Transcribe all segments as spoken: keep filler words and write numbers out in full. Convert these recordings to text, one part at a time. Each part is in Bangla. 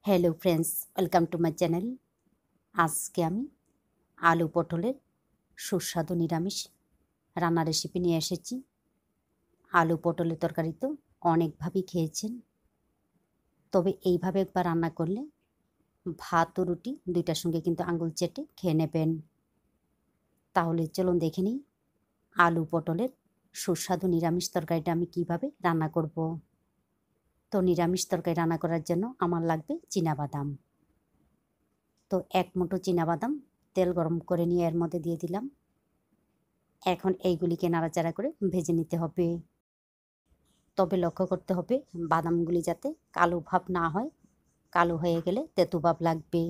Hello friends, welcome to my channel. আজকে আমি আলু পটলের সুস্বাদু নিরামিষ রান্নার রেসিপি নিয়ে এসেছি। আলু পটলের তরকারি তো অনেকভাবেই খেয়েছেন, তবে এইভাবে একবার রান্না করলে ভাত ও রুটি দুইটার সঙ্গে কিন্তু আঙুল চেটে খেয়ে নেবেন। তাহলে চলুন দেখে নিই আলু পটলের সুস্বাদু নিরামিষ তরকারিটা আমি কিভাবে রান্না করব। তো নিরামিষ তরকারি রান্না করার জন্য আমার লাগবে চীনাবাদাম। তো এক মুঠো চীনাবাদাম তেল গরম করে নিয়ে এর মধ্যে দিয়ে দিলাম। এখন এইগুলিকে নাড়াচাড়া করে ভেজে নিতে হবে। তবে লক্ষ্য করতে হবে বাদামগুলি যাতে কালো ভাব না হয়, কালো হয়ে গেলে তেতো ভাব লাগবে।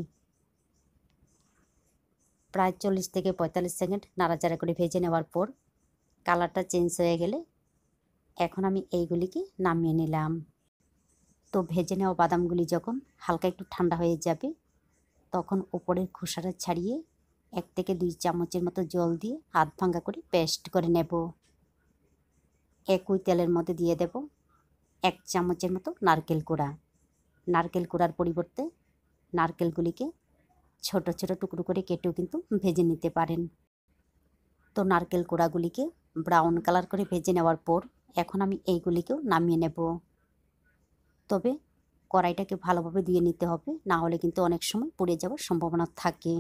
প্রায় চল্লিশ থেকে পঁয়তাল্লিশ সেকেন্ড নাড়াচাড়া করে ভেজে নেওয়ার পর কালারটা চেঞ্জ হয়ে গেলে এখন আমি এইগুলিকে নামিয়ে নিলাম। তো ভেজে নেওয়া বাদামগুলি যখন হালকা একটু ঠান্ডা হয়ে যাবে তখন উপরের খোসাটা ছাড়িয়ে এক থেকে দুই চামচের মতো জল দিয়ে হাত ভাঙ্গা করে পেস্ট করে নেব। একই তেলের মধ্যে দিয়ে দেব এক চামচের মতো নারকেল কোড়া। নারকেল কোড়ার পরিবর্তে নারকেলগুলিকে ছোট ছোট টুকরো করে কেটেও কিন্তু ভেজে নিতে পারেন। তো নারকেল কোড়াগুলিকে ব্রাউন কালার করে ভেজে নেওয়ার পর এখন আমি এইগুলিকেও নামিয়ে নেব। তবে কড়াইটাকে ভালোভাবে ধুয়ে নিতে হবে, না হলে কিন্তু অনেক সময় পুড়ে যাওয়ার সম্ভাবনা থাকে।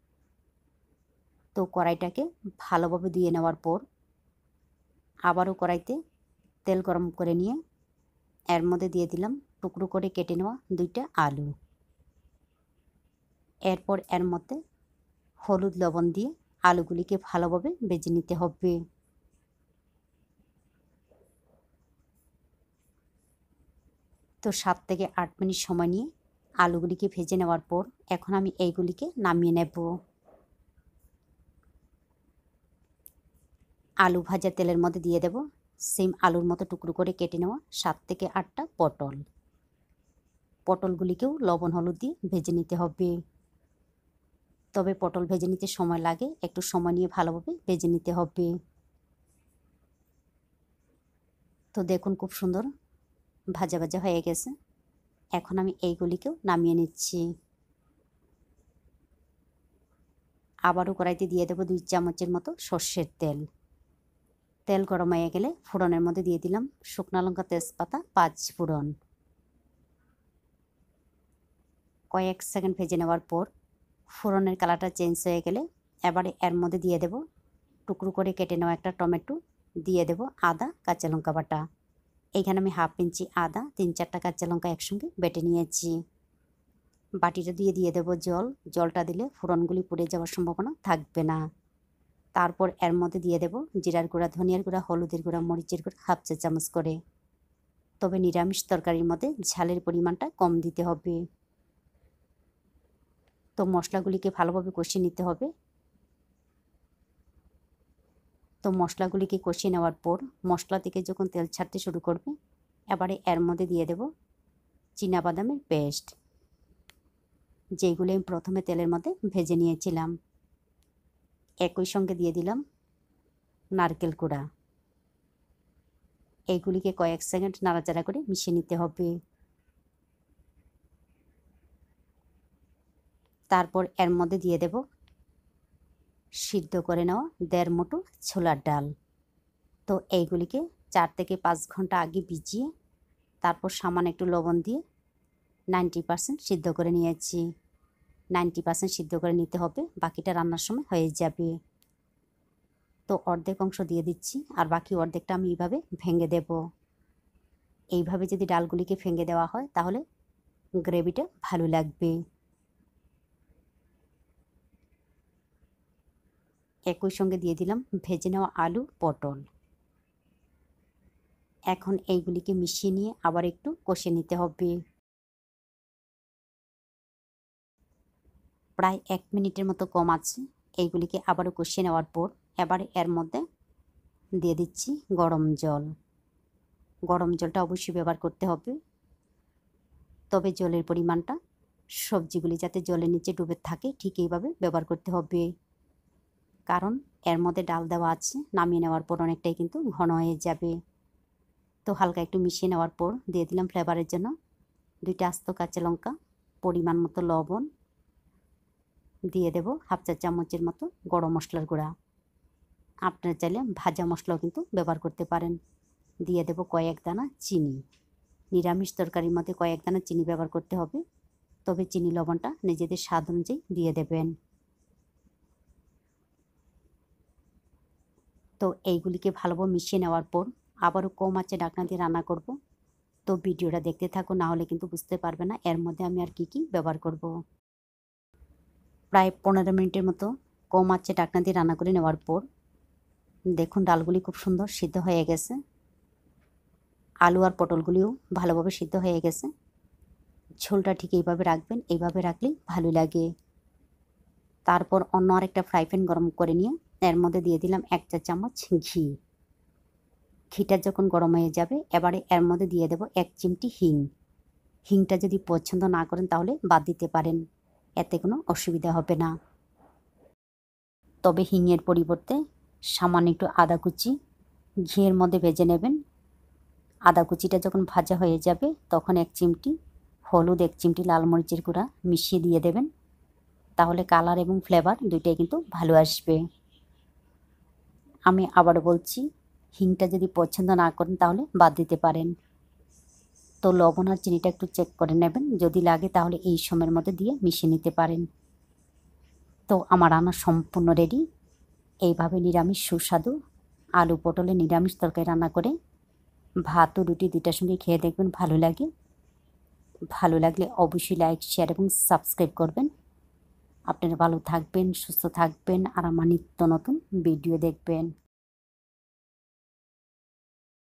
তো কড়াইটাকে ভালোভাবে ধুয়ে নেওয়ার পর আবারও কড়াইতে তেল গরম করে নিয়ে এর মধ্যে দিয়ে দিলাম টুকরো করে কেটে নেওয়া দুইটা আলু। এরপর এর মধ্যে হলুদ লবণ দিয়ে আলুগুলিকে ভালোভাবে ভেজে নিতে হবে। তো সাত থেকে আট মিনিট সময় নিয়ে আলুগুলিকে ভেজে নেওয়ার পর এখন আমি এইগুলিকে নামিয়ে নেব। আলু ভাজা তেলের মধ্যে দিয়ে দেব সেম আলুর মতো টুকরো করে কেটে নেওয়া সাত থেকে আটটা পটল। পটলগুলিকেও লবণ হলুদ দিয়ে ভেজে নিতে হবে। তবে পটল ভেজে নিতে সময় লাগে, একটু সময় নিয়ে ভালোভাবে ভেজে নিতে হবে। তো দেখুন খুব সুন্দর ভাজা ভাজা হয়ে গেছে। এখন আমি এইগুলিকেও নামিয়ে নিচ্ছি। আবারও কড়াইতে দিয়ে দেবো দুই চামচের মতো সর্ষের তেল। তেল গরম হয়ে গেলে ফোড়নের মধ্যে দিয়ে দিলাম শুকনো লঙ্কা, তেজপাতা, পাঁচ ফোড়ন। কয়েক সেকেন্ড ভেজে নেওয়ার পর ফোড়নের কালারটা চেঞ্জ হয়ে গেলে এবারে এর মধ্যে দিয়ে দেব টুকরো করে কেটে নেওয়া একটা টমেটো, দিয়ে দেব আদা, কাঁচা লঙ্কা বাটা। এইখানে আমি হাফ ইঞ্চি আদা, তিন চারটা কাঁচা লঙ্কা একসঙ্গে বেটে নিয়েছি। বাটিটা দিয়ে দিয়ে দেব জল। জলটা দিলে ফোড়নগুলি পুড়ে যাওয়ার সম্ভাবনা থাকবে না। তারপর এর মধ্যে দিয়ে দেব জিরার গুঁড়া, ধনিয়ার গুঁড়া, হলুদের গুঁড়া, মরিচের গুঁড়া হাফ চা চামচ করে। তবে নিরামিষ তরকারির মধ্যে ঝালের পরিমাণটা কম দিতে হবে। তো মশলাগুলিকে ভালোভাবে কষিয়ে নিতে হবে। তো মশলাগুলিকে কষিয়ে নেওয়ার পর মশলা থেকে যখন তেল ছাড়তে শুরু করবে এবারে এর মধ্যে দিয়ে দেব চীনাবাদামের পেস্ট, যেগুলো আমি প্রথমে তেলের মধ্যে ভেজে নিয়েছিলাম। একই সঙ্গে দিয়ে দিলাম নারকেল কোড়া। এইগুলিকে কয়েক সেকেন্ড নাড়াচাড়া করে মিশিয়ে নিতে হবে। তারপর এর মধ্যে দিয়ে দেব সিদ্ধ করে নেওয়া দেড় মুঠো ছোলার ডাল। তো এইগুলিকে চার থেকে পাঁচ ঘন্টা আগে ভিজিয়ে তারপর সামান্য একটু লবণ দিয়ে নাইনটি পার্সেন্ট সিদ্ধ করে নিয়েছি। নাইনটি পার্সেন্ট সিদ্ধ করে নিতে হবে, বাকিটা রান্নার সময় হয়ে যাবে। তো অর্ধেক অংশ দিয়ে দিচ্ছি আর বাকি অর্ধেকটা আমি এইভাবে ভেঙে দেব। এইভাবে যদি ডালগুলিকে ভেঙে দেওয়া হয় তাহলে গ্রেভিটা ভালো লাগবে। একই সঙ্গে দিয়ে দিলাম ভেজে নেওয়া আলু, পটল। এখন এইগুলিকে মিশিয়ে নিয়ে আবার একটু কষে নিতে হবে। প্রায় এক মিনিটের মতো কম আছে। এইগুলিকে আবারও কষিয়ে নেওয়ার পর এবারে এর মধ্যে দিয়ে দিচ্ছি গরম জল। গরম জলটা অবশ্যই ব্যবহার করতে হবে। তবে জলের পরিমাণটা সবজিগুলি যাতে জলের নিচে ডুবে থাকে ঠিক এইভাবে ব্যবহার করতে হবে, কারণ এর মধ্যে ডাল দেওয়া আছে। নামিয়ে নেওয়ার পর অনেকটাই কিন্তু ঘন হয়ে যাবে। তো হালকা একটু মিশিয়ে নেওয়ার পর দিয়ে দিলাম ফ্লেভারের জন্য দুইটা আস্ত কাঁচা লঙ্কা। পরিমাণ মতো লবণ, দিয়ে দেব হাফ চা চামচের মতো গরম মশলার গুঁড়া। আপনারা চাইলে ভাজা মশলাও কিন্তু ব্যবহার করতে পারেন। দিয়ে দেব কয়েক দানা চিনি। নিরামিষ তরকারির মধ্যে কয়েক দানা চিনি ব্যবহার করতে হবে, তবে চিনি লবণটা নিজেদের স্বাদ অনুযায়ী দিয়ে দেবেন। তো এইগুলিকে ভালোভাবে মিশিয়ে নেওয়ার পর আবারও কম আঁচে ঢাকনা দিয়ে রান্না করব। তো ভিডিওটা দেখতে থাকো, না হলে কিন্তু বুঝতে পারবে না এর মধ্যে আমি আর কি কি ব্যবহার করব। প্রায় পনেরো মিনিটের মতো কম আঁচে ঢাকনা দিয়ে রান্না করে নেওয়ার পর দেখুন ডালগুলি খুব সুন্দর সিদ্ধ হয়ে গেছে। আলু আর পটলগুলিও ভালোভাবে সিদ্ধ হয়ে গেছে। ঝোলটা ঠিক এইভাবে রাখবেন, এইভাবে রাখলেই ভালো লাগে। তারপর অন্য আরেকটা ফ্রাই প্যান গরম করে নিয়ে এর মধ্যে দিয়ে দিলাম এক চা চামচ ঘি। ঘিটা যখন গরম হয়ে যাবে এবারে এর মধ্যে দিয়ে দেব এক চিমটি হিং। হিংটা যদি পছন্দ না করেন তাহলে বাদ দিতে পারেন, এতে কোনো অসুবিধা হবে না। তবে হিংয়ের পরিবর্তে সামান্য একটু আদা কুচি ঘিয়ের মধ্যে ভেজে নেবেন। আদা কুচিটা যখন ভাজা হয়ে যাবে তখন এক চিমটি হলুদ, এক চিমটি লাল মরিচের গুঁড়া মিশিয়ে দিয়ে দেবেন। তাহলে কালার এবং ফ্লেভার দুইটাই কিন্তু ভালো আসবে। আমি আবারও বলছি, হিংটা যদি পছন্দ না করেন তাহলে বাদ দিতে পারেন। তো লবণ আর চিনিটা একটু চেক করে নেবেন, যদি লাগে তাহলে এই সময়ের মধ্যে দিয়ে মিশিয়ে নিতে পারেন। তো আমার রান্না সম্পূর্ণ রেডি। এইভাবে নিরামিষ সুস্বাদু আলু পটলে নিরামিষ তরকারি রান্না করে ভাত ও রুটি দুইটার সঙ্গে খেয়ে দেখবেন ভালো লাগে। ভালো লাগলে অবশ্যই লাইক, শেয়ার এবং সাবস্ক্রাইব করবেন। আপনারা ভালো থাকবেন, সুস্থ থাকবেন আর আমার নিত্য নতুন ভিডিও দেখবেন।